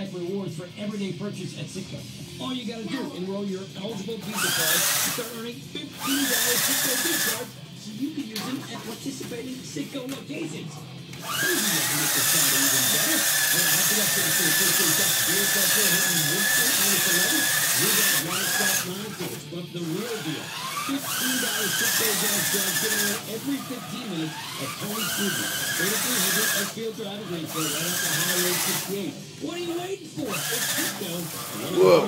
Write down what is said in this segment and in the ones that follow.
get rewards for everyday purchase at Citgo. All you gotta do, enroll your eligible Visa card, start earning $15 Citgo gift cards so you can use them at participating Citgo locations. Crazy to make the side even better. Well, after that, for the first day, that's beer culture hitting Winston -11. We got non-stop non-codes, but the real deal. $15 Citgo gas cards given away every 15 minutes at Tony's Foodie. 3300 Edgefield Drive in Greenfield, right off the Highway 68. What are you waiting for? It's Citgo. Whoa.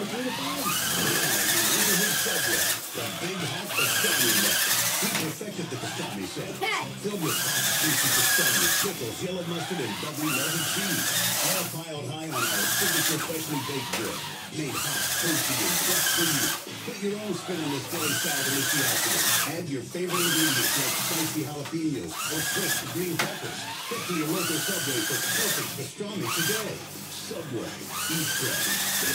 Subway, the big hot pastrami mix. We perfected the pastrami set. Filled with hot, juicy pastrami, pickles, yellow mustard, and bubbly melted cheese. All piled high on our signature freshly baked bread. Made hot, toasty, and just for you. Put your own spin on this deli style deliciosity. Add your favorite ingredients like spicy jalapenos or crisp green peppers. Head to your local Subway for perfect pastrami today. Subway, eat fresh.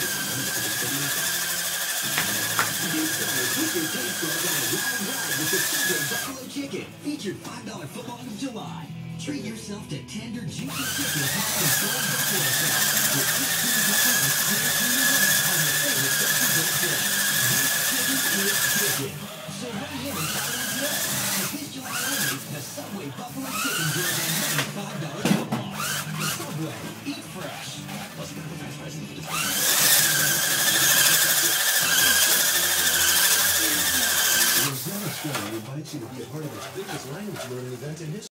Put your taste buds on a wild ride with the Subway Buffalo Chicken, featured $5 football of July. Treat yourself to tender, juicy chicken topped with gold buffalo sauce. With 18 buffalo and clear creamy rice on your favorite Subway chicken. This chicken is chicken. So run in and try it as well. At this July only, the Subway Buffalo Chicken deals on $95 football. The Subway, eat fresh. Plus,